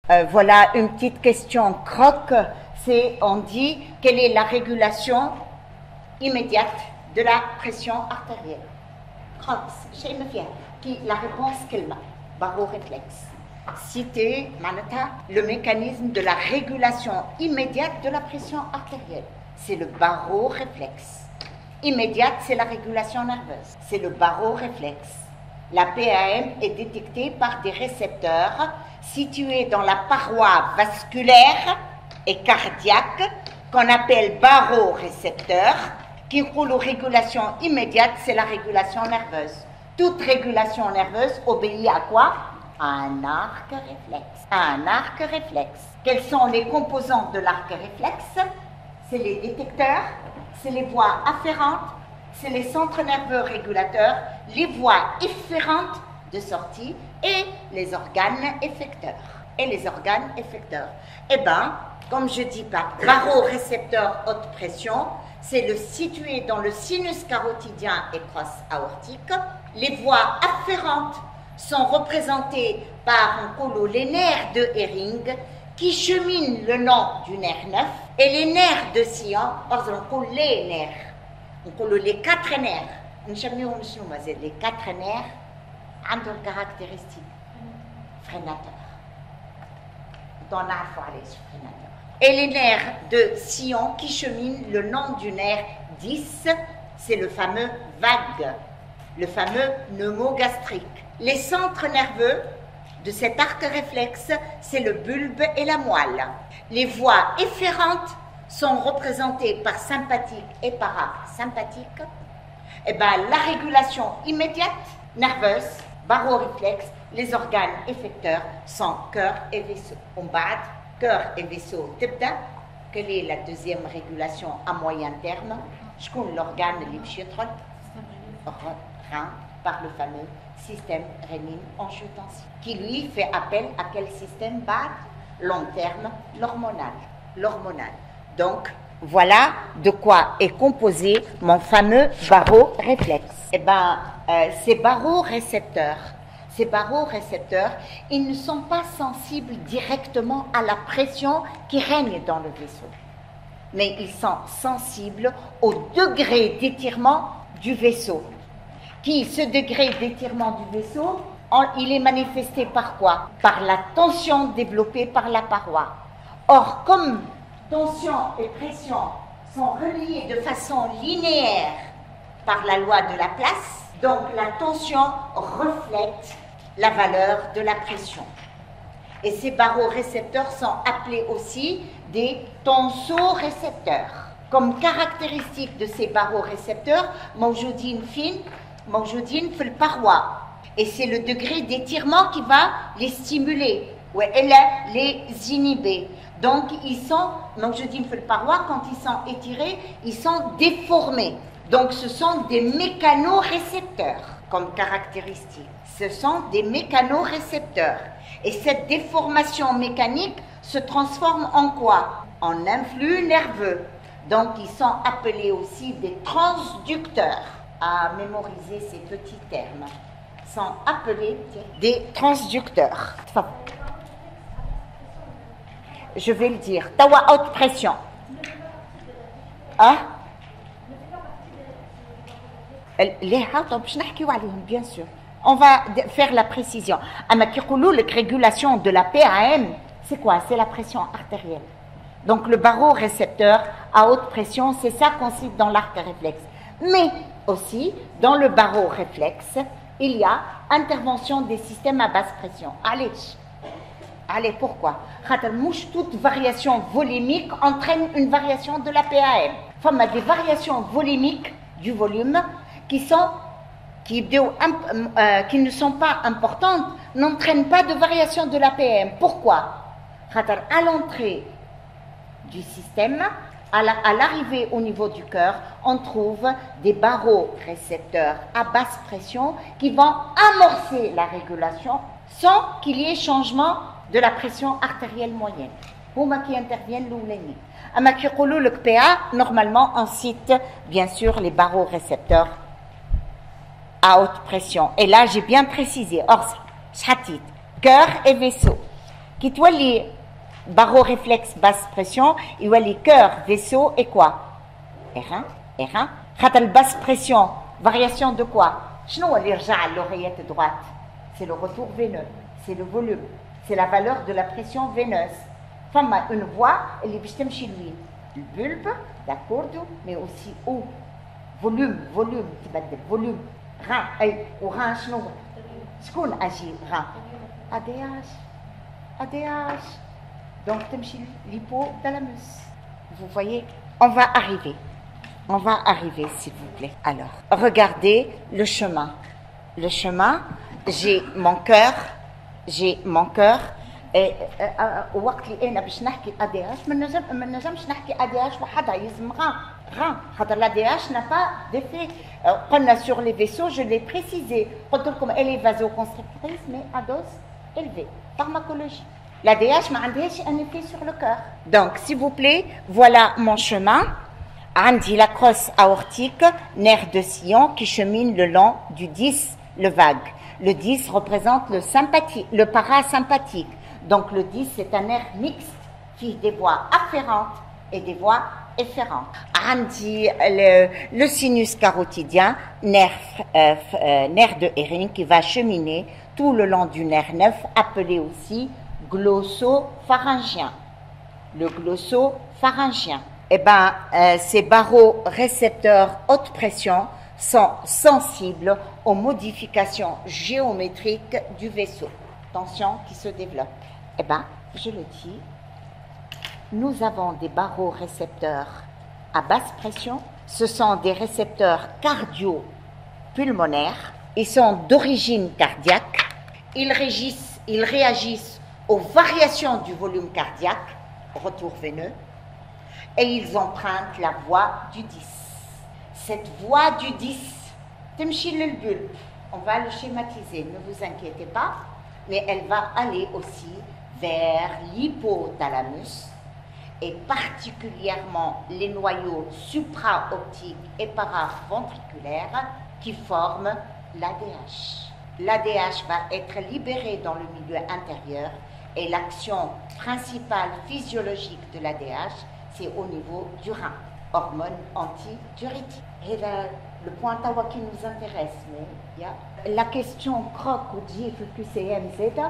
Voilà une petite question croque, on dit quelle est la régulation immédiate de la pression artérielle. La réponse qu'elle a, baroréflexe. Citer le mécanisme de la régulation immédiate de la pression artérielle. C'est le baroréflexe. Immédiate, c'est la régulation nerveuse. C'est le baroréflexe. La PAM est détectée par des récepteurs situés dans la paroi vasculaire et cardiaque qu'on appelle barorécepteurs qui roulent aux régulations immédiates, c'est la régulation nerveuse. Toute régulation nerveuse obéit à quoi? À un arc réflexe. Un arc réflexe. Quels sont les composants de l'arc réflexe? C'est les détecteurs, c'est les voies afférentes, c'est les centres nerveux régulateurs, les voies efférentes de sortie et les organes effecteurs. Eh bien, comme je dis pas, barorécepteur haute pression, c'est le situé dans le sinus carotidien et crosse aortique. Les voies afférentes sont représentées par les nerfs de Hering qui cheminent le long du nerf 9 et les nerfs de Sion, par exemple, les nerfs. Les 4 nerfs. Les 4 nerfs ont une caractéristique freinateur. Et les nerfs de Sion qui cheminent le long du nerf 10, c'est le fameux vague, le fameux pneumogastrique. Les centres nerveux de cet arc réflexe, c'est le bulbe et la moelle. Les voies efférentes sont représentées par sympathique et parasympathique. Et bien, la régulation immédiate, nerveuse, baroréflexe, les organes effecteurs sont cœur et vaisseau. On bat cœur et vaisseau. Quelle est la deuxième régulation à moyen terme? Je connais l'organe lymphocyte rein par le fameux système rénine-angiotensin, qui lui fait appel à quel système bat? Long terme, l'hormonal. Donc, voilà de quoi est composé mon fameux baroréflexe. Eh bien, ces barorécepteurs, ils ne sont pas sensibles directement à la pression qui règne dans le vaisseau, mais ils sont sensibles au degré d'étirement du vaisseau. Ce degré d'étirement du vaisseau, il est manifesté par quoi? Par la tension développée par la paroi. Or, comme tension et pression sont reliées de façon linéaire par la loi de la place, donc la tension reflète la valeur de la pression. Et ces barorécepteurs sont appelés aussi des tensorécepteurs. Comme caractéristique de ces barorécepteurs, موجودين في الparoi. Et c'est le degré d'étirement qui va les stimuler, ou les inhiber. Donc, ils sont, موجودين في الparoi, quand ils sont étirés, ils sont déformés. Donc, ce sont des mécanorécepteurs comme caractéristique. Ce sont des mécanorécepteurs. Et cette déformation mécanique se transforme en quoi? En influx nerveux. Donc, ils sont appelés aussi des transducteurs. À mémoriser ces petits termes. Sont appelés des transducteurs. Je vais le dire. Tawa haute pression. Hein? Les bien sûr. On va faire la précision. La régulation de la PAM, c'est quoi? C'est la pression artérielle. Donc le barorécepteur à haute pression, c'est ça qu'on cite dans l'arc réflexe. Mais aussi, dans le baroréflexe, il y a intervention des systèmes à basse pression. Allez, pourquoi? Toute variation volumique entraîne une variation de la PAM. Enfin, des variations volumiques du volume qui ne sont pas importantes, n'entraînent pas de variation de la PM. Pourquoi? À l'entrée du système, à l'arrivée au niveau du cœur, on trouve des barorécepteurs à basse pression qui vont amorcer la régulation sans qu'il y ait changement de la pression artérielle moyenne. Huma qui interviennent l'ouleni. Le PA, normalement, on cite bien sûr les barorécepteurs à haute pression. Et là, j'ai bien précisé. Or, chatit, cœur et vaisseau. Qui تولي barreau réflexe basse pression, يولي cœur, vaisseau et quoi? R1, R1. خاطر basse pression, variation de quoi? شنو هو اللي رجع à l'oreillette droite? C'est le retour veineux, c'est le volume, c'est la valeur de la pression veineuse. فما une voie اللي باش تمشي لوين؟ le bulbe, d'accord, mais aussi où? volume تبدل volume. rein اي وrein شنو؟ شكون اجي rein؟ ADH. Donc تمشي l'hypothalamus. Vous voyez, on va arriver s'il vous plaît. Alors, regardez le chemin. Le chemin, j'ai mon cœur. وقت اللي انا باش نحكي ADH ما نجمش نحكي ADH وحدها يلزم غان خاطر l'ADH n'a pas d'effet. قلنا sur les vaisseaux, je l'ai précisé. قلت لكم elle est vasoconstrictrice mais à dose élevée. Pharmacologie. L'ADH ما عندهاش un effet sur le cœur. Donc s'il vous plaît, voilà mon chemin. عندي la crosse aortique, nerf de sillon qui chemine le long du 10, le vague. Le 10 représente le sympathique, le parasympathique. Donc le 10 c'est un nerf mixte qui a des voies afférentes et des voies efférentes. عندي le sinus carotidien, nerf de Hering qui va cheminer tout le long du nerf 9 appelé aussi glossopharyngien. Le glossopharyngien. Ces barorécepteurs haute pression sont sensibles aux modifications géométriques du vaisseau. Tension qui se développe. Je le dis, nous avons des barorécepteurs à basse pression. Ce sont des récepteurs cardio-pulmonaires. Ils sont d'origine cardiaque. Ils réagissent aux variations du volume cardiaque, retour veineux, et ils empruntent la voie du 10. Cette voie du 10, تمشي للبulbe. On va le schématiser, ne vous inquiétez pas, mais elle va aller aussi vers l'hypothalamus et particulièrement les noyaux supraoptiques et paraventriculaires qui forment l'ADH. L'ADH va être libéré dans le milieu intérieur et l'action principale physiologique de l'ADH, c'est au niveau du rein, hormone antidiurétique. Et là, le point tawa qui nous intéresse, mais il y a la question croc ou QCM zeta,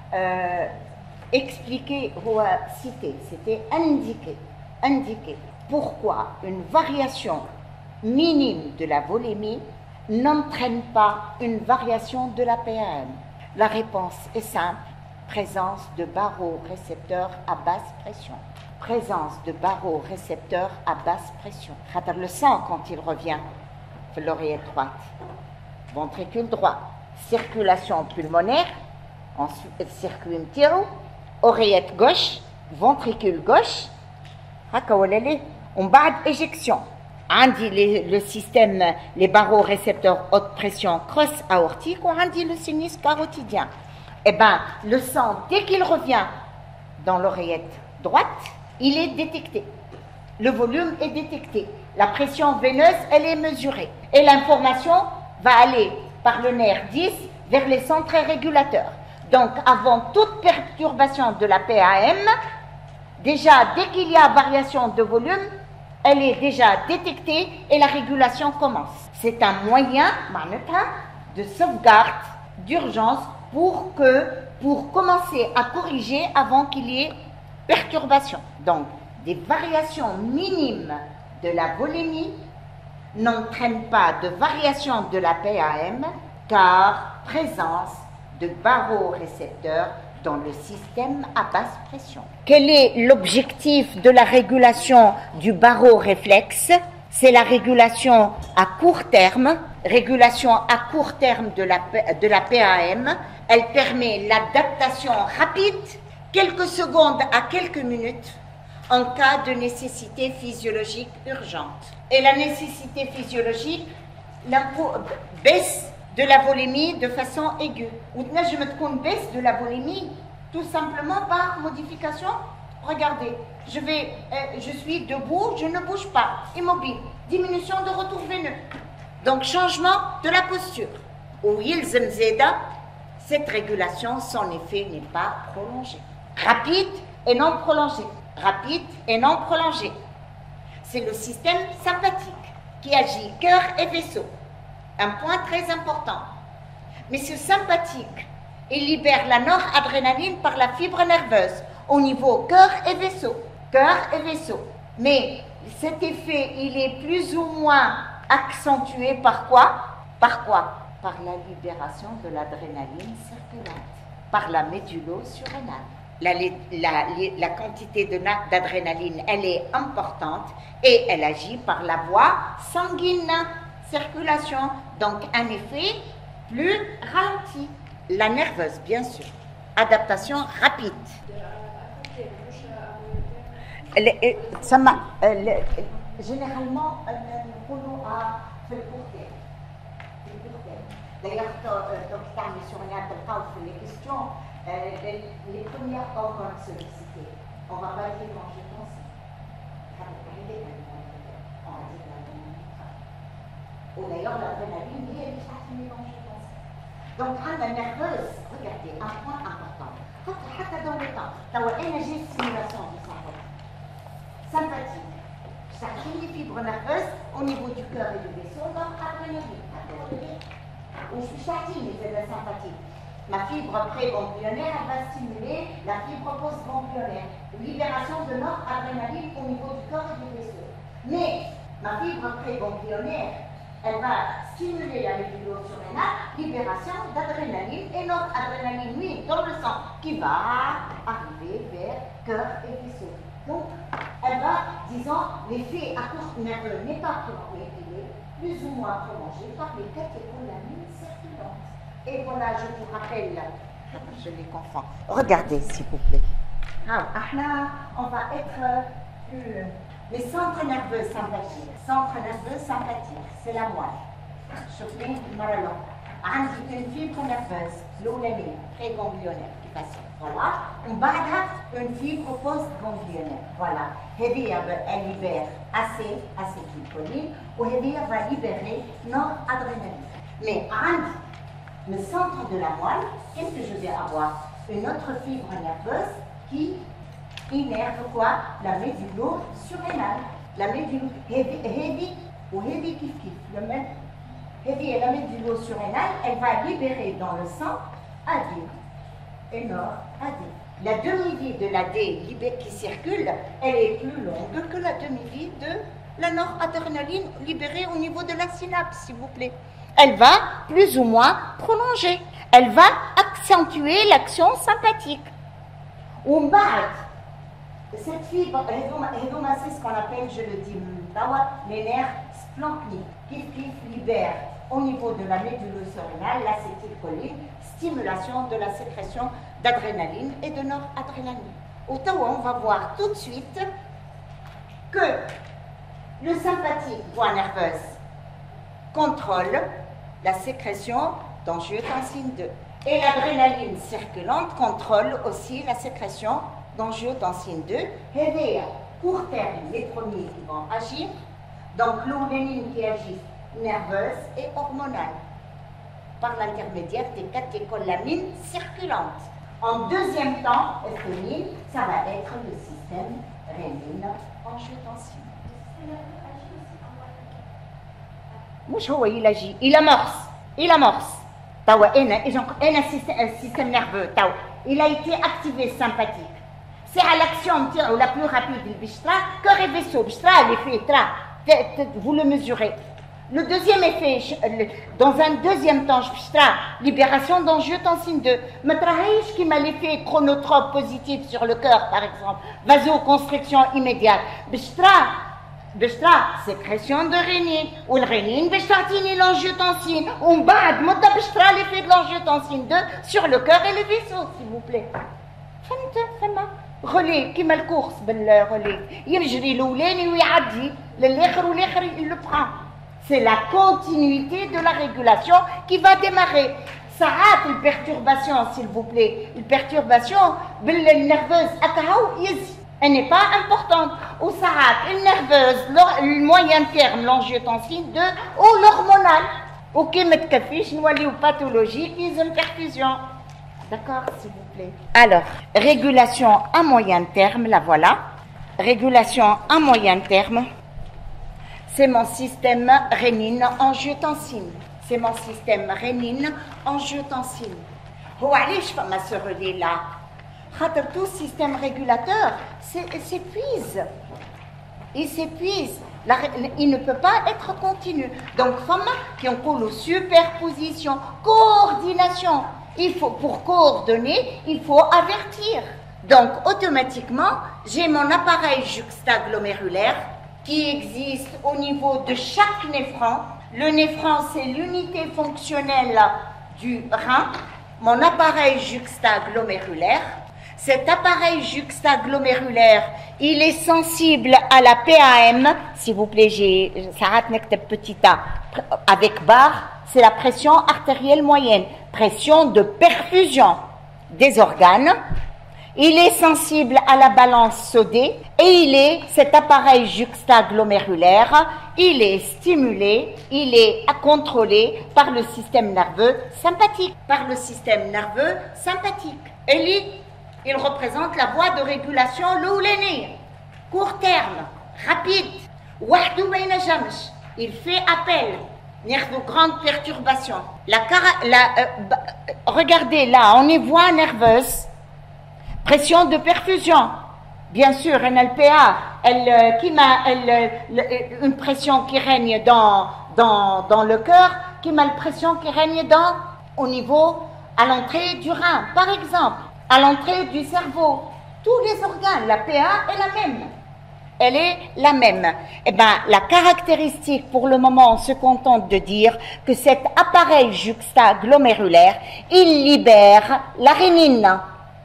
expliquer ou citer, c'était indiquer pourquoi une variation minime de la volémie n'entraîne pas une variation de la PAM. La réponse est simple, présence de barorécepteurs à basse pression. Présence de barorécepteurs à basse pression. Le sang, quand il revient, l'oreillette droite, ventricule droit, circulation pulmonaire, ensuite circuit mtiro, oreillette gauche, ventricule gauche, on bat éjection. Le système, les barorécepteurs haute pression crosse aortique, on dit le sinus carotidien. Le sang, dès qu'il revient dans l'oreillette droite, il est détecté. Le volume est détecté. La pression veineuse, elle est mesurée. Et l'information va aller par le nerf 10 vers les centres régulateurs. Donc, avant toute perturbation de la PAM, déjà, dès qu'il y a variation de volume, elle est déjà détectée et la régulation commence. C'est un moyen de sauvegarde d'urgence pour commencer à corriger avant qu'il y ait perturbation. Donc, des variations minimes de la volémie n'entraînent pas de variation de la PAM car présence de barorécepteurs dans le système à basse pression. Quel est l'objectif de la régulation du baroréflexe? C'est la régulation à court terme. Régulation à court terme de la PAM. Elle permet l'adaptation rapide, quelques secondes à quelques minutes, en cas de nécessité physiologique urgente. Et la nécessité physiologique baisse de la volémie de façon aiguë. Ou je me trouve une baisse de la volémie tout simplement par modification. Regardez, je suis debout, je ne bouge pas, immobile. Diminution de retour veineux. Donc changement de la posture. Ou cette régulation, son effet n'est pas prolongé. rapide et non prolongé. Rapide et non prolongé. C'est le système sympathique qui agit cœur et vaisseau. Un point très important. Mais ce sympathique, il libère la noradrénaline par la fibre nerveuse au niveau cœur et vaisseau. Cœur et vaisseau. Mais cet effet, il est plus ou moins accentué par quoi? Par quoi? Par la libération de l'adrénaline circulante, par la médullo-surrénale. La quantité d'adrénaline, elle est importante et elle agit par la voie sanguine, circulation. Donc un effet plus ralenti. La nerveuse, bien sûr. Adaptation rapide. Généralement, نقولوا في البورتير. D'ailleurs, docteur Missionaire تلقاو في les questions, les premières organes sollicités. On va pas dire quand je pense. Ou d'ailleurs, l'adrénaline, elle est facilement quand je pense. Donc, la nerveuse, regardez, un point important. Même dans le temps, il y a une stimulation du cerveau. Sympathique. Ça crée les fibres nerveuses au niveau du cœur et du vaisseau, donc adrénaline. Ou je suis statine, c'est sympathique. Ma fibre pré-ganglionnaire, elle va stimuler la fibre post-ganglionnaire. Libération de noradrénaline au niveau du corps et du vaisseau. Mais ma fibre pré-ganglionnaire, elle va stimuler la médullo-surrénale, libération d'adrénaline et noradrénaline, oui, dans le sang, qui va arriver vers cœur et vaisseau. Donc, elle va, disons, l'effet à court nerveux n'est pas prolongé, il est plus ou moins prolongé par les catécholamines circulantes. Et voilà, je vous rappelle, je les confonds. Regardez, s'il vous plaît. On va être plus. Les centres nerveux sympathiques. Centre nerveux sympathique, c'est la moelle. Chauffez le maralon. عندي une fibre nerveuse, l'oulalie, pré-ganglionnaire, qui passe. Voilà. وبعدها une fibre post-ganglionnaire. Voilà. هذه elle libère acétylcholine وهذه va libérer noradrénaline. Mais عند le centre de la moelle, qu'est-ce que je vais avoir? Une autre fibre nerveuse qui innerve quoi? La médullo-surrénale. La médullo, وهذه كيف le même. هذه la médullo-surrénale, elle va libérer dans le sang AD et nord-AD. La demi-vie de l'AD qui circule, elle est plus longue que la demi-vie de la noradrénaline libérée au niveau de la synapse, s'il vous plaît. Elle va plus ou moins prolonger. Elle va accentuer l'action sympathique. Ou cette fibre, c'est ce qu'on appelle, je le dis, les nerfs splanchniques, qui libèrent au niveau de la médullo-surrénale l'acétylcholine, stimulation de la sécrétion d'adrénaline et de noradrénaline. Au Tawa, on va voir tout de suite que le sympathique, voie nerveuse, contrôle la sécrétion d'angiotensine 2. Et l'adrénaline circulante contrôle aussi la sécrétion d'angiotensine 2. Et court terme, les premiers qui vont agir. Donc l'oulaline qui agit nerveuse et hormonale par l'intermédiaire des catécholamines circulantes. En deuxième temps, ça va être le système rénine-angiotensine. مش هو يلاجي il amorce توا un système nerveux توا il a été activé sympathique. C'est à l'action la plus rapide du bishtra cœur et vaisseau. Bishtra, l'effet vous le mesurez. Le deuxième effet, dans un deuxième temps, libération d'angiotensine 2. Matrahish qui m'a l'effet chronotrope positif sur le cœur, par exemple. Vasoconstriction immédiate. Bishtra, sécrétion de rénine. Ou le rénine, bishtatine l'angiotensine. On bat, bishtra l'effet de l'angiotensine 2 sur le cœur et le vaisseau, s'il vous plaît. relais qui met le course بالرelais يجري الاولاني ويعدي للاخر والاخر il le prend. C'est la continuité de la régulation qui va démarrer. ساعات الperturbation s'il vous plaît, الperturbation بالnerveuse أكهو يزي elle n'est pas importante. Ou ساعات الnerveuse le moyen terme l'angiotensine 2 ou l'hormonal وكي ما تكفيش نوليو باثولوجيك يلزم perfusion. D'accord, s'il vous plaît. Alors, régulation à moyen terme, la voilà. Régulation à moyen terme, c'est mon système rénine-angiotensine. C'est mon système rénine-angiotensine. Oh, allez, je vais m'assurer là. Tout système régulateur s'épuise. Il s'épuise. Il ne peut pas être continu. Donc, qui ont superposition, coordination. Pour coordonner, il faut avertir. Donc, automatiquement, j'ai mon appareil juxtaglomérulaire qui existe au niveau de chaque néphron. Le néphron, c'est l'unité fonctionnelle du rein. Mon appareil juxtaglomérulaire. Cet appareil juxtaglomérulaire, il est sensible à la PAM. S'il vous plaît, j'ai petit a avec barre. C'est la pression artérielle moyenne, pression de perfusion des organes. Il est sensible à la balance sodée et cet appareil juxtaglomérulaire, il est stimulé, il est contrôlé par le système nerveux sympathique. Et il représente la voie de régulation l'oulénée, court terme, rapide. Il fait appel. De grandes perturbations. Regardez là, on est voie nerveuse, pression de perfusion. Bien sûr, NLPA, une pression qui règne dans le cœur, qui a une pression qui règne au niveau, à l'entrée du rein, par exemple, à l'entrée du cerveau. Tous les organes, la PA est la même. Elle est la même. Eh bien, la caractéristique, pour le moment, on se contente de dire que cet appareil juxtaglomérulaire, il libère la rénine.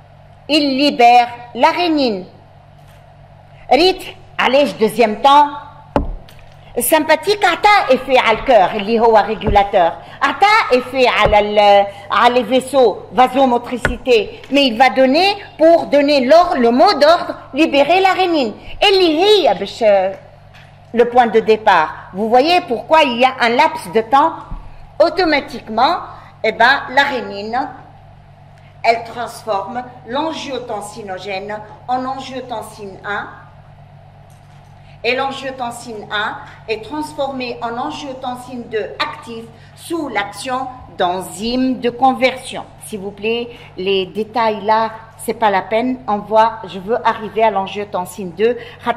Rite, allez, deuxième temps. Sympathique a effet à le cœur, il est régulateur. A effet à les vaisseaux, vasomotricité. Mais il va donner, pour donner le mot d'ordre, libérer la rénine. Et le point de départ. Vous voyez pourquoi il y a un laps de temps. Automatiquement, la rénine, elle transforme l'angiotensinogène en angiotensine 1. Et l'angiotensine 1 est transformée en angiotensine 2 active sous l'action d'enzymes de conversion. S'il vous plaît, les détails là, c'est pas la peine. Je veux arriver à l'angiotensine 2.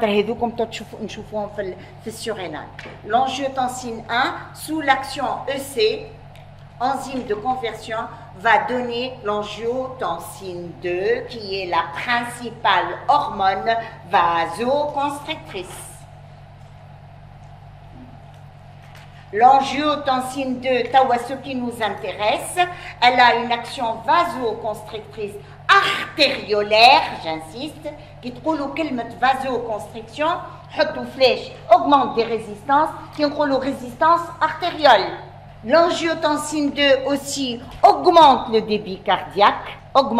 L'angiotensine 1, sous l'action EC, enzyme de conversion, va donner l'angiotensine 2, qui est la principale hormone vasoconstrictrice. L'angiotensine 2, ce qui nous intéresse, elle a une action vasoconstrictrice artériolaire, j'insiste, qui trouve le vasoconstriction, augmente des résistances, qui ont résistance artérielle. L'angiotensine 2 aussi augmente le débit cardiaque.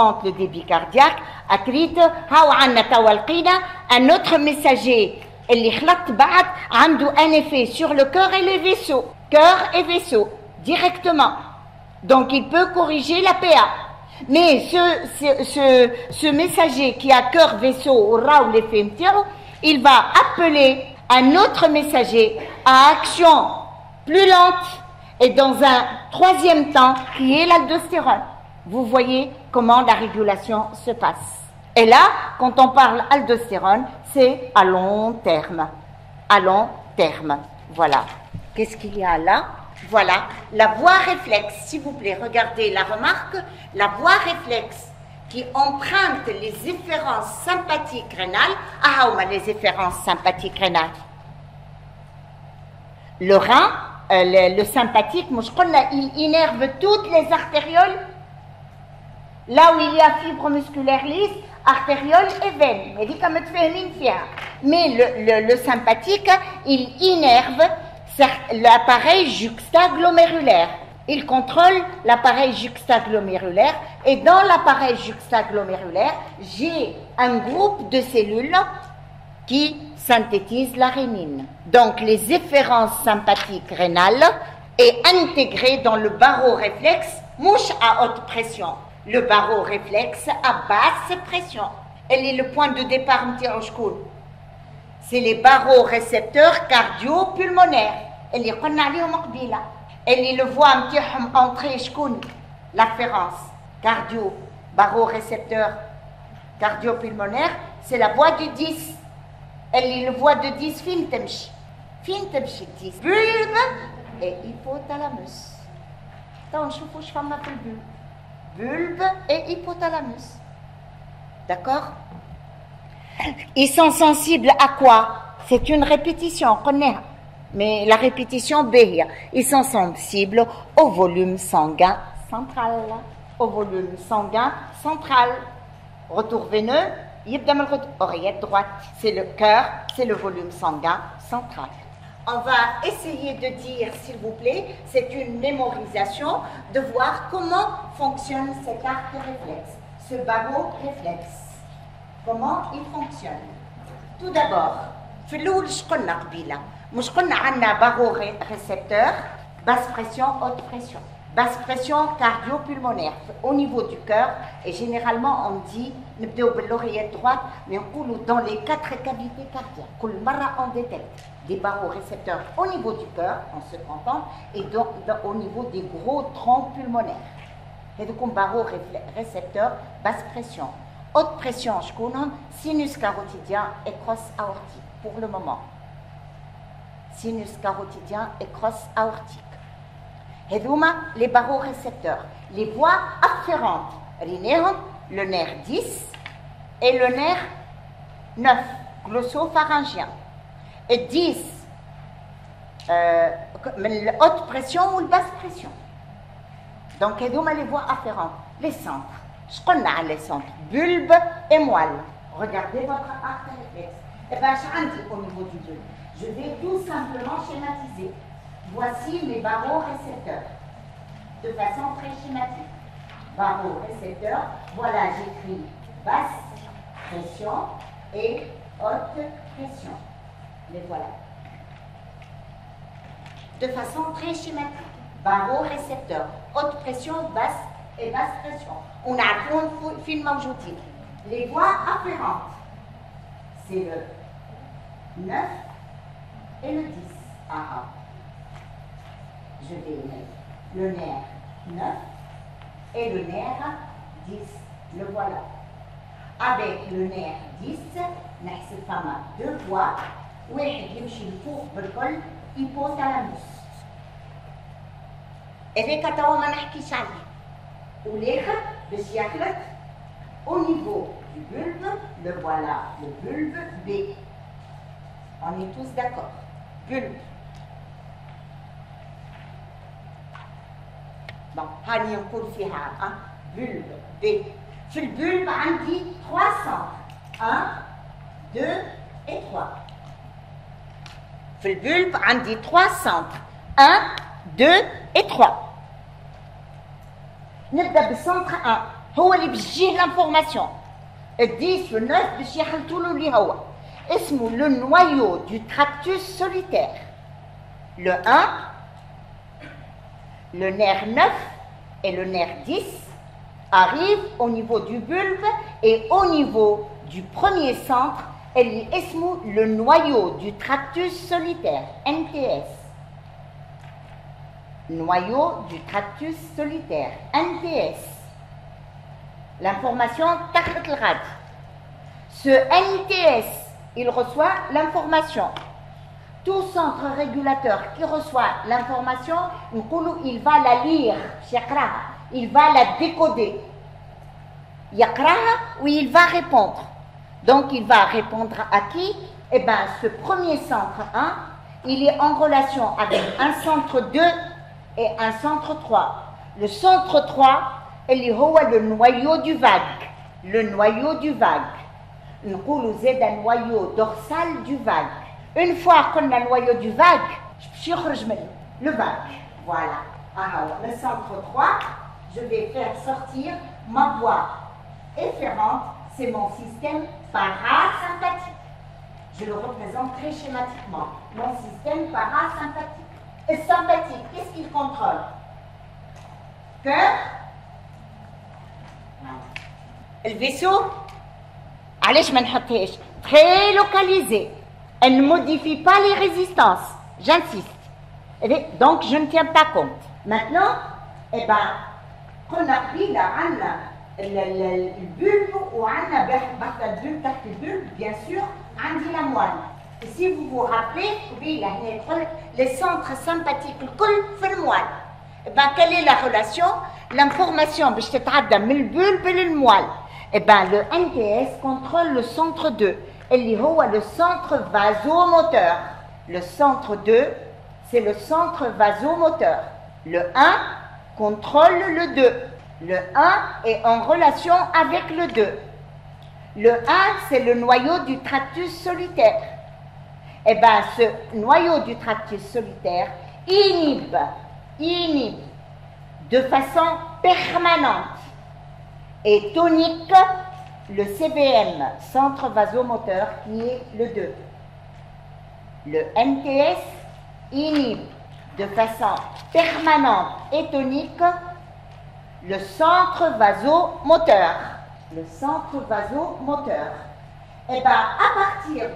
Un autre messager, a un effet sur le cœur et les vaisseaux. Cœur et vaisseau, directement. Donc, il peut corriger la PA. Mais ce messager qui a cœur, vaisseau, il va appeler un autre messager à action plus lente et dans un troisième temps qui est l'aldostérone. Vous voyez comment la régulation se passe. Et là, quand on parle aldostérone, c'est à long terme. Voilà. Qu'est-ce qu'il y a là? Voilà. La voie réflexe, s'il vous plaît, regardez la remarque. La voie réflexe qui emprunte les efférences sympathiques rénales. Les efférences sympathiques rénales. Le rein, le sympathique, il innerve toutes les artérioles. Là où il y a fibre musculaire lisse, artériole et veine. Mais le sympathique, il innerve l'appareil juxtaglomérulaire. Il contrôle l'appareil juxtaglomérulaire et dans l'appareil juxtaglomérulaire, j'ai un groupe de cellules qui synthétisent la rénine. Donc, les efférences sympathiques rénales est intégrée dans le baroréflexe, mouche à haute pression. Le barreau réflexe à basse pression. Elle est le point de départ نتاعو شكون؟ C'est les barreaux récepteurs cardio-pulmonaires. اللي قلنا عليهم قبيله. اللي le voie نتاعهم entrer شكون؟ L'afférence cardio, barreau récepteur cardio-pulmonaire, c'est la voie du 10. اللي le voie de 10 فين تمشي؟ فين تمشي 10؟ bulbe et hypothalamus. تو نشوفوا واش فما في البulbe. Bulbe et hypothalamus. D'accord? Ils sont sensibles à quoi? C'est une répétition, connaît. Mais la répétition B, ils sont sensibles au volume sanguin central. Au volume sanguin central. Retour veineux, oreillette droite. C'est le cœur, c'est le volume sanguin central. On va essayer de dire, s'il vous plaît, c'est une mémorisation, de voir comment fonctionne cet arc réflexe, ce barreau réflexe. Comment il fonctionne. Tout d'abord, في الأول اش قلنا قبيلة؟ مش قلنا عندنا barreau récepteur, basse pression, haute pression. Basse pression cardio-pulmonaire au niveau du cœur, et généralement on dit نبداو بالoreillette droite, mais on coule dans les 4 cavités cardiaques. كل مرة on détecte des barreaux récepteurs au niveau du cœur, on se contente, et au niveau des gros troncs pulmonaires. Et donc un barreau récepteur basse pression. Haute pression, je connais, sinus carotidien et crosse aortique pour le moment. Sinus carotidien et crosse aortique. Et les barreaux récepteurs, les voies afférentes, le nerf 10 et le nerf 9, glossopharyngien. Et 10, la haute pression ou la basse pression. Donc, les voies afférentes, les centres. Je connais les centres, bulbe et moelle. Regardez votre arc réflexe. Et bien, je dis au niveau du bulbe. Je vais tout simplement schématiser. Voici mes barreaux récepteurs. De façon très schématique. Barreaux récepteurs, voilà, j'écris basse pression et haute pression. Les voilà. De façon très schématique. Barreaux récepteurs, haute pression, basse et basse pression. On a un film موجودين. Les voies afférentes, c'est le 9 et le 10. Ah. Je vais mettre le nerf 9 et le nerf 10. Le voilà. Avec le nerf 10, نحسب فما 2 voies. واحد يمشي لفوق بالكل hypothalamus. هذاك توا ما نحكيش عليه. والآخر باش يخلط au niveau du bulbe, le voilà, le bulbe B. On est tous d'accord. Bulbe. Bon, هاني نقول فيها bulbe B. في البulbe عندي 3 centres. 1, 2 et 3. في البulbe عندي 3 centres. 1, 2 et 3. نبدا بالسنتر 1 هو اللي باش تجيه لانفورماسيون. ال10 وال9 باش يخلطوا له اللي هو اسمه le noyau du tractus solitaire. Le 1, le nerf 9 et le nerf 10 arrivent au niveau du bulbe et au niveau du premier centre, اللي اسمه le noyau du tractus solitaire, NTS. Noyau du tractus solitaire, NTS. L'information تحت الغد. Ce NTS, il reçoit l'information. Tout centre régulateur qui reçoit l'information, il va la lire, il va la décoder. Oui, il va répondre. Donc, il va répondre à qui? Eh bien, ce premier centre 1, il est en relation avec un centre 2 et un centre 3. Le centre 3, il est le noyau du vague. Le noyau du vague. Nous Z un noyau dorsal du vague. Une fois qu'on a le noyau du vague, le vague. Voilà. Alors, le centre 3, je vais faire sortir ma voie efférente, c'est mon système parasympathique. Je le représente très schématiquement. Mon système parasympathique. Et sympathique, qu'est-ce qu'il contrôle? Cœur, Le vaisseau, allez, je m'en très localisé. Elle ne modifie pas les résistances. J'insiste. Donc, je ne tiens pas compte. Maintenant, eh ben, prenez le bulbe ou le bulbe, bien sûr, la moelle. Et si vous vous rappelez, oui, les centres sympathiques, le moelle. Eh ben, quelle est la relation? L'information, je te traite le bulbe et le moelle. Eh ben, le NTS contrôle le centre 2. Et le centre vasomoteur. Le centre 2, c'est le centre vasomoteur. Le 1 contrôle le 2. Le 1 est en relation avec le 2. Le 1, c'est le noyau du tractus solitaire. Eh bien, ce noyau du tractus solitaire inhibe de façon permanente et tonique le CVM, centre vasomoteur, qui est le 2. Le NTS inhibe de façon permanente et tonique le centre vasomoteur. Le centre vasomoteur. Eh bien, à partir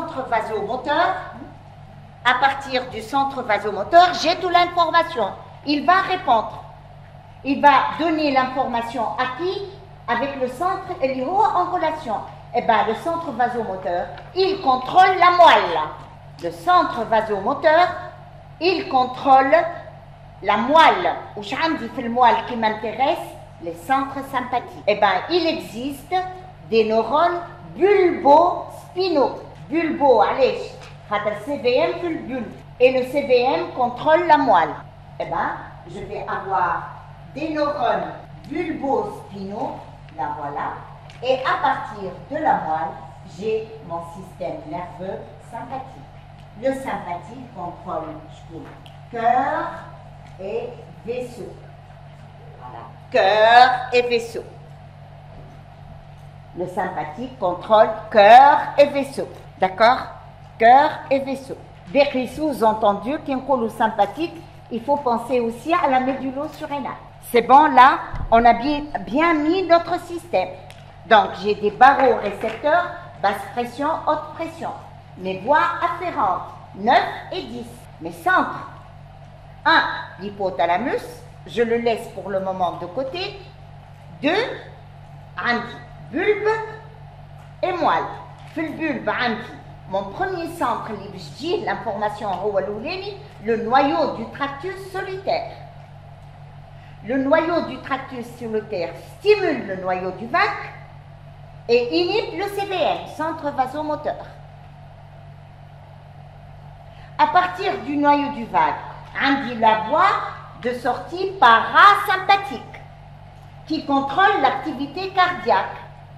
du centre vasomoteur, j'ai toute l'information. Il va répondre. Il va donner l'information à qui? Avec le centre et en relation. Eh bien, le centre vasomoteur, il contrôle la moelle. Le centre vasomoteur, il contrôle la moelle. Ou je dis le moelle qui m'intéresse, les centres sympathiques. Eh bien, il existe des neurones bulbo-spinaux. Bulbo, allez, le CVM fait le bulbe. Et le CVM contrôle la moelle. Eh bien, je vais avoir des neurones bulbo-spinaux, la voilà. Et à partir de la moelle, j'ai mon système nerveux sympathique. Le sympathique contrôle cœur et vaisseau. Voilà. Cœur et vaisseau. Le sympathique contrôle cœur et vaisseau. D'accord? Cœur et vaisseau. Dès que sous-entendu, qui est le sympathique, il faut penser aussi à la médulo-surrénale. C'est bon, là, on a bien mis notre système. Donc, j'ai des barorécepteurs, basse pression, haute pression. Mes voies afférentes, 9 et 10. Mes centres, 1, l'hypothalamus, je le laisse pour le moment de côté. 2, bulbe et moelle. Le bulbe, mon premier centre, l'information, le noyau du tractus solitaire. Le noyau du tractus solitaire stimule le noyau du vague et inhibe le CVM, centre vasomoteur. À partir du noyau du vague, on dit la voie de sortie parasympathique qui contrôle l'activité cardiaque.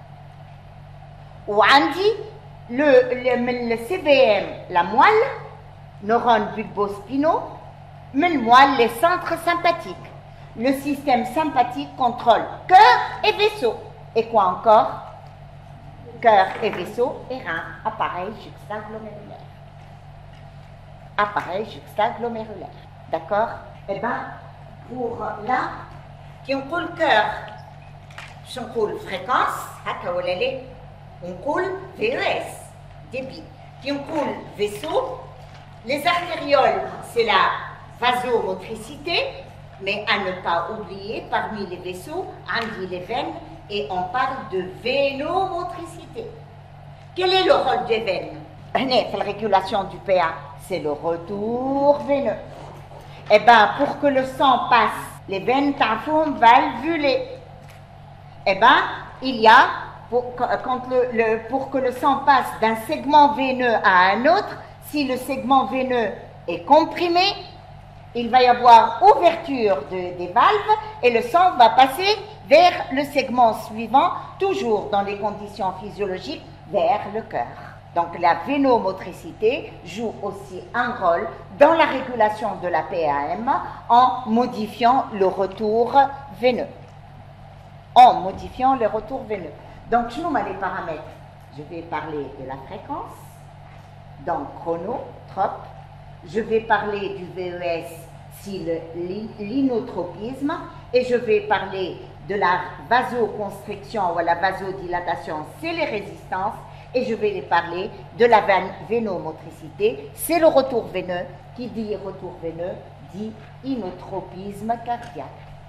Ou on dit le CVM, la moelle, neurones bulbospinaux, mais le moelle, les centres sympathiques. Le système sympathique contrôle cœur et vaisseau. Et quoi encore? Cœur et vaisseau et rein, appareil juxtaglomérulaire. Appareil juxtaglomérulaire. D'accord? Eh bien, pour là, qui on coule cœur, on coule fréquence, on coule VES, débit. Qui on coule vaisseau, les artérioles, c'est la vasomotricité, mais à ne pas oublier, parmi les vaisseaux, on dit les veines, et on parle de vénomotricité. Quel est le rôle des veines? La régulation du pH, c'est le retour veineux. Eh bien, pour que le sang passe, les veines sont valvulées. Eh bien, il y a, pour que le sang passe d'un segment veineux à un autre, si le segment veineux est comprimé, il va y avoir ouverture des valves et le sang va passer vers le segment suivant, toujours dans les conditions physiologiques, vers le cœur. Donc la vénomotricité joue aussi un rôle dans la régulation de la PAM en modifiant le retour veineux. Donc, je nous mets les paramètres. Je vais parler de la fréquence, donc chronotrope. Je vais parler du VES, si l'inotropisme, et je vais parler de la vasoconstriction ou la vasodilatation, c'est les résistances. Et je vais les parler de la vénomotricité. C'est le retour veineux. Qui dit retour veineux dit inotropisme cardiaque.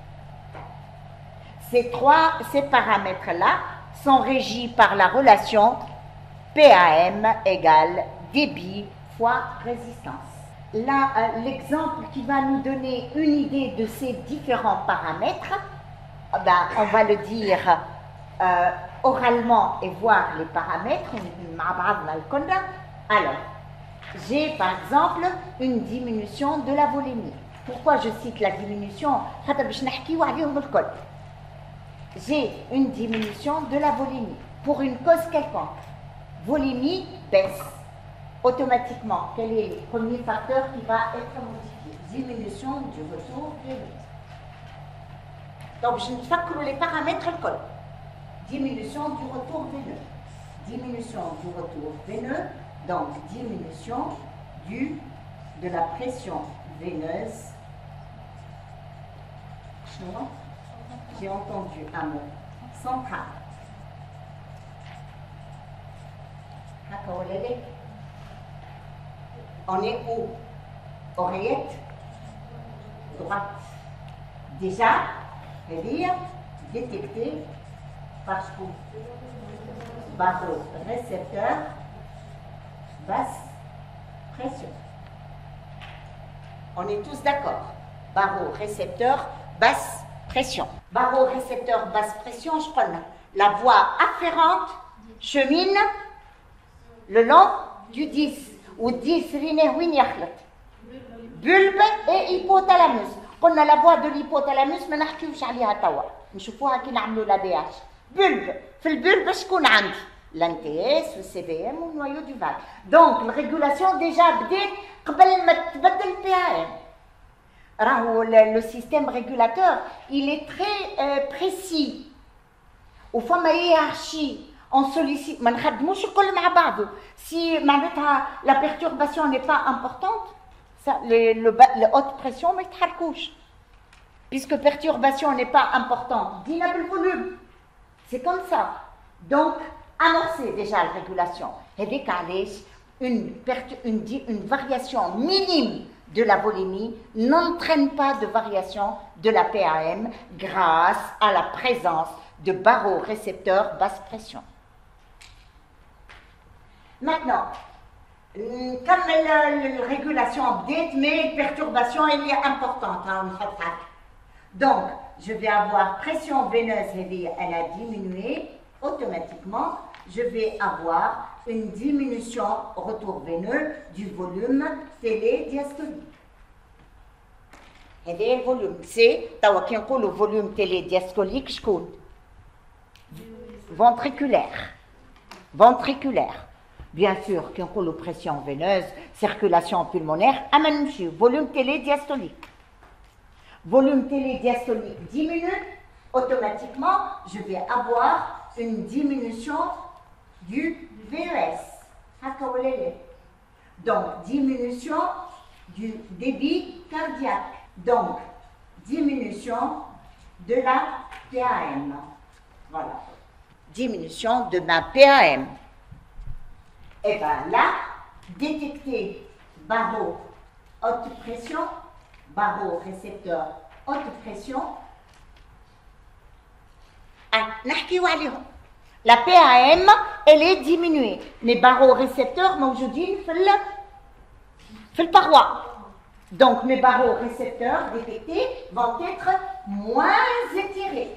Ces paramètres-là sont régis par la relation PAM égale débit fois résistance. Là, l'exemple qui va nous donner une idée de ces différents paramètres, on va le dire oralement et voir les paramètres. Alors, j'ai par exemple une diminution de la volémie. Pourquoi je cite la diminution? J'ai une diminution de la volémie pour une cause quelconque. Volémie baisse automatiquement. Quel est le premier facteur qui va être modifié? Diminution du retour veineux. Donc, je ne fais que les paramètres alcool. Diminution du retour veineux. Diminution du retour veineux, donc diminution de la pression veineuse. J'ai entendu un mot. Central. On est où? Oreillette droite. Déjà, c'est-à-dire détecté parce que barorécepteur basse pression. On est tous d'accord. Barorécepteur basse pression. Barorécepteur basse pression, je prends la voie afférente chemine le long du 10 ou 10 bulbe et hypothalamus. قلنا la voie de l'hypothalamus ما نحكيوش عليها توا نشوفوها كي نعملوا لا دي اش. bulbe في البulbe شكون عندي؟ l'NTS, le CVM ou le noyau du vague. Donc la régulation déjà بدات قبل ما تبدل PAM. Le système régulateur, il est très précis. Au fond, ma hiérarchie, on sollicite, si la perturbation n'est pas importante, la haute pression, mais puisque perturbation n'est pas importante, dis le volume. C'est comme ça. Donc, amorcer déjà la régulation et décaler une variation minime de la volémie n'entraîne pas de variation de la PAM grâce à la présence de barorécepteurs basse pression. Maintenant, comme la régulation update, mais perturbation elle est importante. Donc, je vais avoir pression veineuse, elle a diminué automatiquement. Je vais avoir une diminution retour veineux du volume télédiastolique. Et le volume, c'est le volume télédiastolique, ventriculaire. Ventriculaire. Bien sûr, quand on a pression veineuse, circulation pulmonaire, volume télédiastolique. Volume télédiastolique diminue, automatiquement, je vais avoir une diminution du VES. Donc, diminution du débit cardiaque. Donc, diminution de la PAM. Voilà. Diminution de ma PAM. Et bien là, détecter barreau haute pression, barorécepteur haute pression. La PAM, elle est diminuée. Les barorécepteurs, موجودين في الparoi. Donc, mes barorécepteurs détectés vont être moins étirés.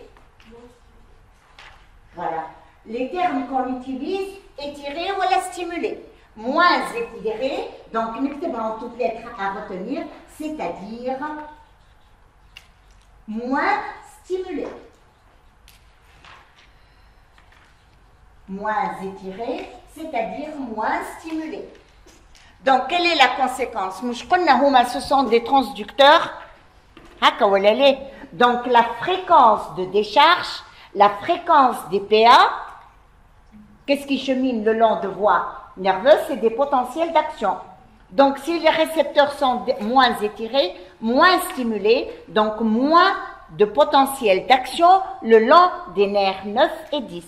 Voilà. Les termes qu'on utilise, étiré ou la stimulé. Moins étiré, donc nous toutes lettres à retenir, c'est-à-dire moins stimulé. Moins étiré, c'est-à-dire moins stimulé. Donc, quelle est la conséquence? Ce sont des transducteurs. Donc, la fréquence de décharge, la fréquence des PA, qu'est-ce qui chemine le long de voies nerveuses? C'est des potentiels d'action. Donc, si les récepteurs sont moins étirés, moins stimulés, donc moins de potentiel d'action le long des nerfs 9 et 10.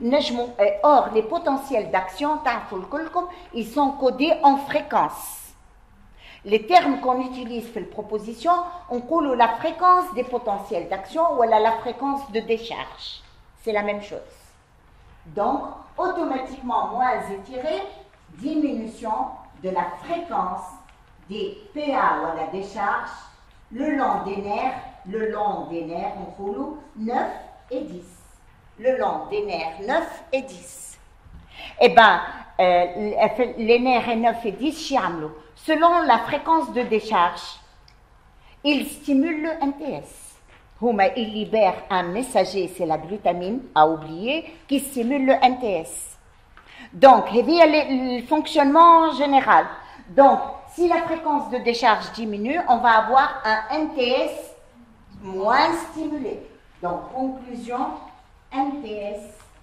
Or, les potentiels d'action, ils sont codés en fréquence. Les termes qu'on utilise pour la proposition, on coule la fréquence des potentiels d'action ou la fréquence de décharge. C'est la même chose. Donc, automatiquement, moins étiré, diminution de la fréquence des PA ou la décharge le long des nerfs, on coule 9 et 10. Le long des nerfs 9 et 10. Eh bien, les nerfs 9 et 10, selon la fréquence de décharge, ils stimulent le NTS. Ils libèrent un messager, c'est la glutamine, à oublier, qui stimule le NTS. Donc, il y a le fonctionnement général. Donc, si la fréquence de décharge diminue, on va avoir un NTS moins stimulé. Donc, conclusion, NTS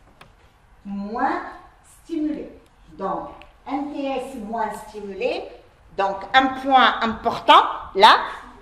moins stimulé. Donc, NTS moins stimulé. Donc, un point important, là,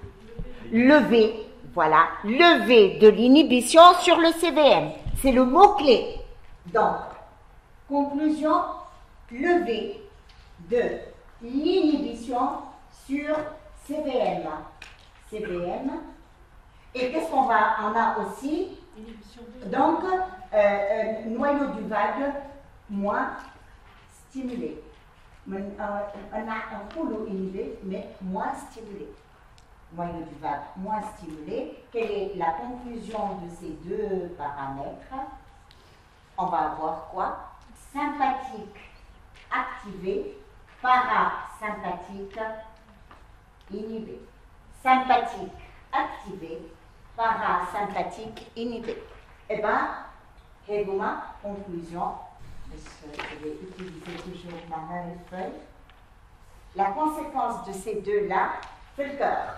lever, voilà, lever de l'inhibition sur le CVM. C'est le mot-clé. Donc, conclusion, lever de l'inhibition sur CVM. CVM. Et qu'est-ce qu'on va? On a aussi, donc, noyau du vague moins stimulé. On a un pôle inhibé, mais moins stimulé. Noyau du vague moins stimulé. Quelle est la conclusion de ces deux paramètres? On va avoir quoi? Sympathique activé, parasympathique inhibé. Sympathique activé, parasympathique inhibé. Eh bien, c'est ma conclusion. Je vais utiliser toujours ma même feuille. La conséquence de ces deux-là, c'est le cœur.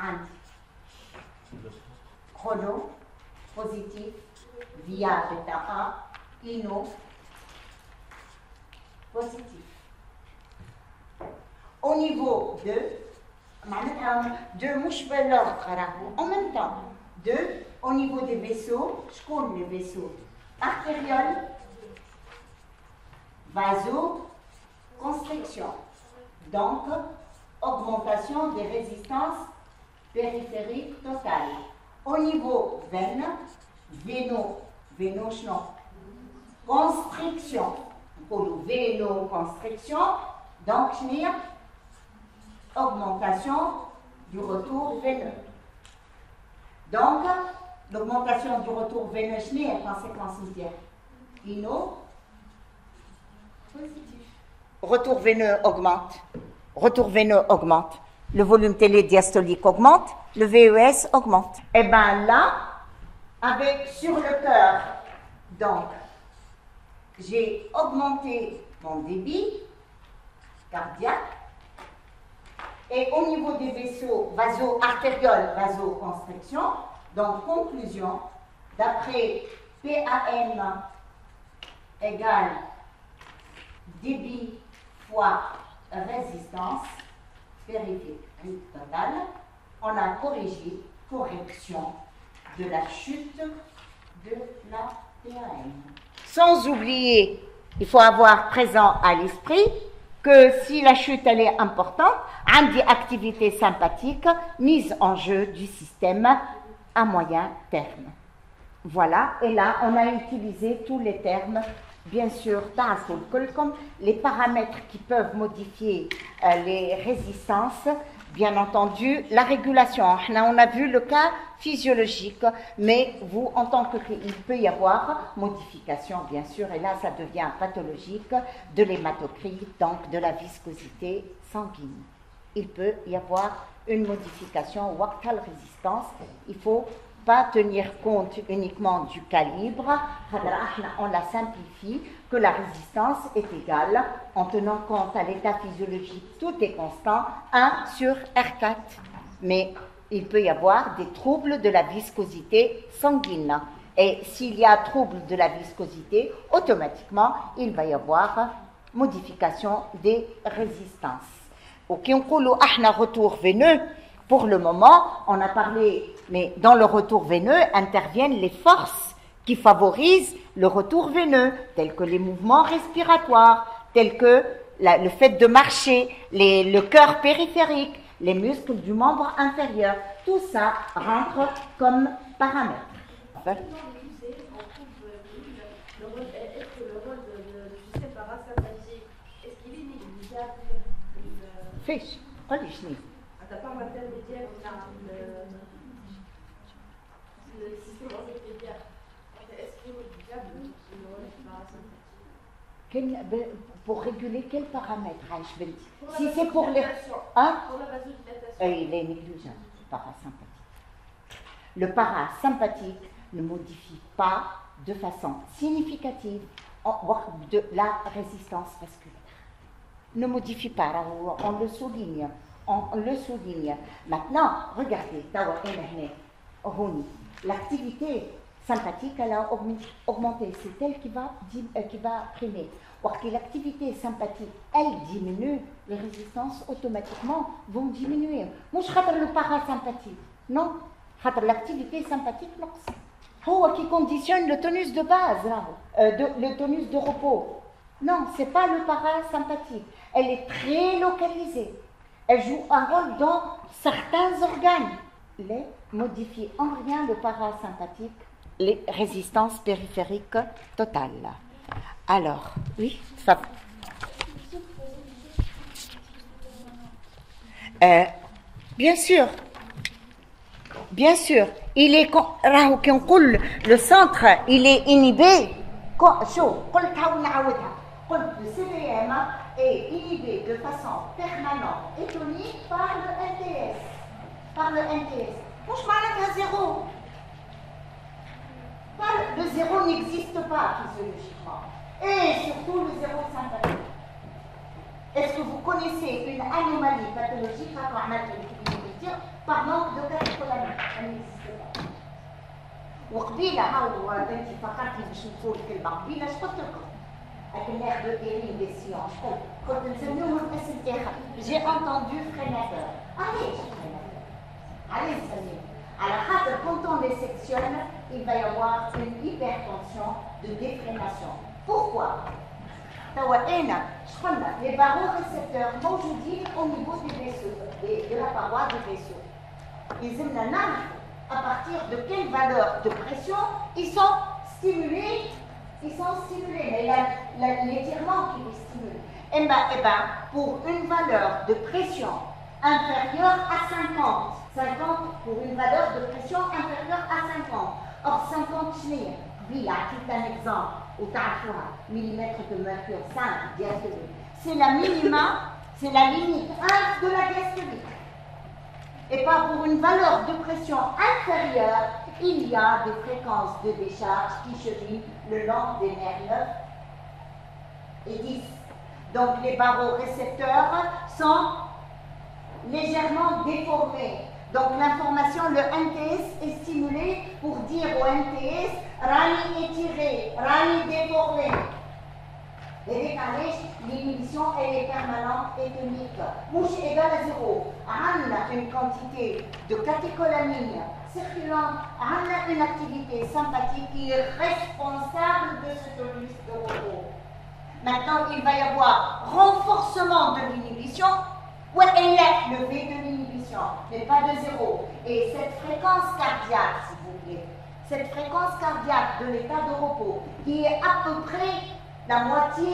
Chrono, positif, via bêta 1, ino, positif. Au niveau de, en même temps, au niveau des vaisseaux, je connais les vaisseaux artériels, vasoconstriction. Donc, augmentation des résistances périphériques totales. Au niveau veine, constriction. Pour vénoconstriction, donc, augmentation du retour veineux. Donc, l'augmentation du retour veineux, est conséquence immédiate. Positif. Retour veineux augmente. Retour veineux augmente. Le volume télédiastolique augmente. Le VES augmente. Et bien là, avec sur le cœur, donc, j'ai augmenté mon débit cardiaque. Et au niveau des vaisseaux vaso-artérioles, vasoconstriction, donc conclusion, d'après PAM égale débit fois résistance périphérique totale, on a correction de la chute de la PAM. Sans oublier, il faut avoir présent à l'esprit que si la chute elle est importante, une activité sympathique mise en jeu du système à moyen terme. Voilà, et là on a utilisé tous les termes, bien sûr, comme les paramètres qui peuvent modifier les résistances, bien entendu, la régulation. On a vu le cas physiologique, mais vous, en tant que il peut y avoir modification, bien sûr, et là ça devient pathologique, de l'hématocrit, donc de la viscosité sanguine. Il peut y avoir une modification ou telle résistance, il faut pas tenir compte uniquement du calibre, on la simplifie, que la résistance est égale, en tenant compte à l'état physiologique, tout est constant, 1 sur R4. Mais il peut y avoir des troubles de la viscosité sanguine. Et s'il y a trouble de la viscosité, automatiquement, il va y avoir modification des résistances. Au qui on coule retour veineux, Pour le moment, on a parlé, mais dans le retour veineux interviennent les forces qui favorisent le retour veineux, tels que les mouvements respiratoires, tels que le fait de marcher, le cœur périphérique, les muscles du membre inférieur. Tout ça rentre comme paramètre. Est-ce que le rôle du système parasympathique, est-ce qu'il est négligeable? فيش قولي شنو À part l'intermédiaire, on a le système intermédiaire. Est-ce qu'il est négligeable le rôle du parasympathique? pour réguler quel paramètre Aïch Benti? Pour Si c'est pour les... Hein? Pour la vasodilatation. Il est négligeable, le parasympathique. Le parasympathique ne modifie pas de façon significative de la résistance vasculaire. Ne modifie pas, on le souligne. On le souligne. Maintenant, regardez, l'activité sympathique, elle a augmenté. C'est elle qui va primer. Or que l'activité sympathique, elle diminue, les résistances automatiquement vont diminuer. Moi, je le parasympathique. Non, l'activité sympathique, non. Qui conditionne le tonus de base, le tonus de repos. Non, ce n'est pas le parasympathique. Elle est très localisée. Elle joue un rôle dans certains organes. Les modifie en rien le parasympathique, les résistances périphériques totales. Alors, oui, ça. Bien sûr. Bien sûr, il est le centre, il est inhibé. Le CVM est inhibé de façon permanente et tonique par le NTS. Par le NTS. Moi, je m'arrête à zéro. Le zéro n'existe pas physiologiquement. Et surtout le zéro sympathique. Est-ce que vous connaissez une anomalie pathologique par manque de catécholamine? Elle n'existe pas. وقبيله هاو انت فكرتي باش نقول كلمه قبيله اش قلت لكم؟ avec l'air de Éric des sciences. Quand j'ai entendu Frénateur. Allez, Frénateur. Allez, Samir. Alors, quand on les sectionne, il va y avoir une hypertension de défrénation. Pourquoi? Les barorécepteurs موجودين au niveau du vaisseau, de la paroi du vaisseau. Ils aiment à partir de quelle valeur de pression ils sont stimulés. Ils sont stimulés, mais l'étirement qui les stimule. Eh bien, pour une valeur de pression inférieure à 50 pour une valeur de pression inférieure à 50. Or, 50 chenilles, oui, là, tout un exemple, au tarfoua, millimètres de mercure, 5 diastolique. C'est la minima, c'est la limite 1 de la diastolique. Et pas pour une valeur de pression inférieure, il y a des fréquences de décharge qui cheminent le long des nerfs 9 et 10. Donc les barorécepteurs sont légèrement déformés. Donc l'information, le NTS est stimulé pour dire au NTS Rani étiré, Rani déformé. Et l'inhibition, elle est permanente et tonique. Mouche égale à 0. On a une quantité de catécholamine circulant, on a une activité sympathique qui est responsable de ce tonus de repos. Maintenant, il va y avoir renforcement de l'inhibition, ou elle est le V de l'inhibition, mais pas de 0. Et cette fréquence cardiaque, s'il vous plaît, cette fréquence cardiaque de l'état de repos, qui est à peu près la moitié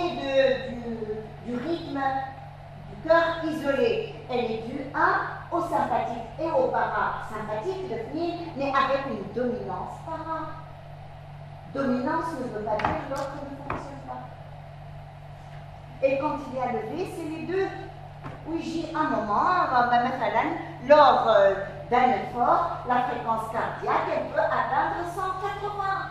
du rythme du cœur isolé, elle est due au sympathique et au parasympathique de finir, mais avec une dominance para. Dominance ne veut pas dire l'autre ne fonctionne pas. Et quand il y a le V, c'est les deux. Oui, j'ai un moment, lors d'un effort, la fréquence cardiaque, elle peut atteindre 180.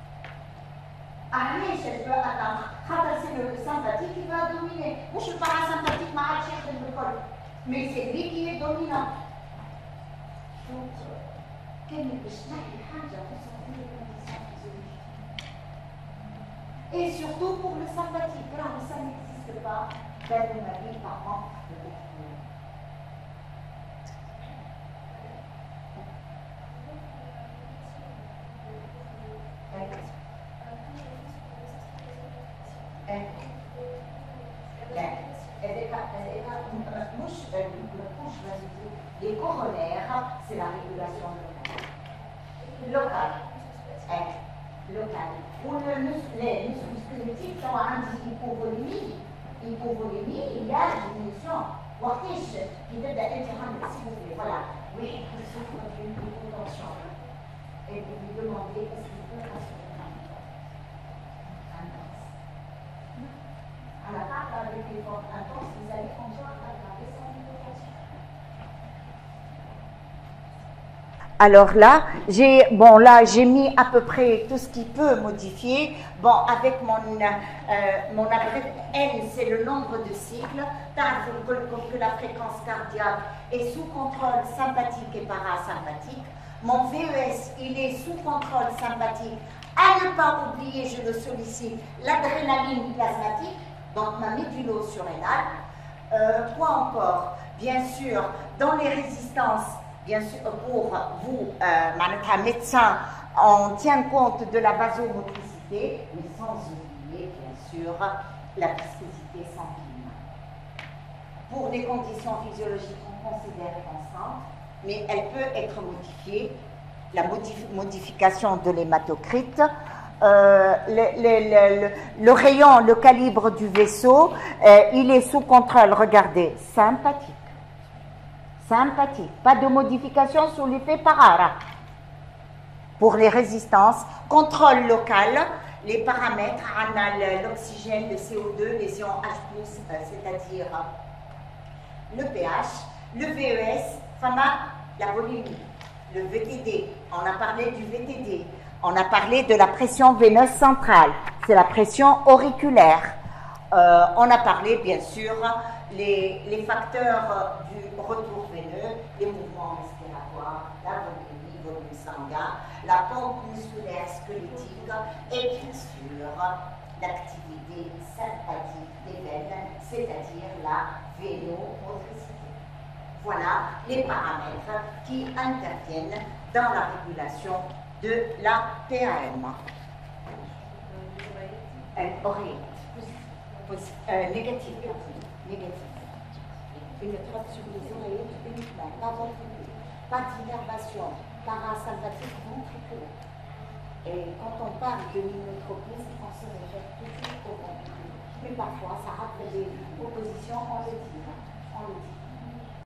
Allez, elle peut atteindre. C'est le sympathique qui va dominer. Moi, je ne suis pas un sympathique, mais c'est lui qui est dominant. Donc, et surtout pour le sympathique, là, ça n'existe pas d'anomalie par an. Les coronaires, c'est la régulation locale. Locale. Pour les muscles squelettiques sont un hypovolémie. Hypovolémie, il y a une diminution. وقتاش qui تبدا انت عندك s'il vous plaît, voilà, واحد qui souffre d'une hypotension et vous lui demandez est-ce qu'il peut rassurer intense. À la part avec les formes intenses, vous allez encore aggraver son hypotension. Alors là, j'ai mis à peu près tout ce qui peut modifier. Bon, avec mon abréviation, N, c'est le nombre de cycles. Comme que la fréquence cardiaque est sous contrôle sympathique et parasympathique. Mon VES, il est sous contrôle sympathique. À ne pas oublier, je le sollicite, l'adrénaline plasmatique, donc ma médulo-surrénale. Quoi encore? Bien sûr, dans les résistances, bien sûr, pour vous, médecin, on tient compte de la vasomotricité, mais sans oublier, bien sûr, la viscosité sanguine. Pour les conditions physiologiques, on considère constante, mais elle peut être modifiée. La modification de l'hématocrite, le rayon, le calibre du vaisseau, il est sous contrôle, regardez, sympathique. Sympathique, pas de modification sous l'effet Parara. Pour les résistances, contrôle local, les paramètres, on a l'oxygène, le CO2, les ions H+, c'est-à-dire le pH, le VES, la volémie, le VTD, on a parlé du VTD, on a parlé de la pression veineuse centrale, c'est la pression auriculaire. On a parlé, bien sûr, les facteurs du retour veineux, les mouvements respiratoires, la volémie, volume sanguin, la pompe musculaire squelettique et bien sûr l'activité sympathique des veines, c'est-à-dire la vénomotricité. Voilà les paramètres qui interviennent dans la régulation de la PAM. Négatif. Une traite sur les oreilles uniquement, pas d'innervation parasympathique ventriculaire. Et quand on parle de l'inotropisme, on se réfère toujours au ventricule. Mais parfois, ça rappelle des propositions, on le dit.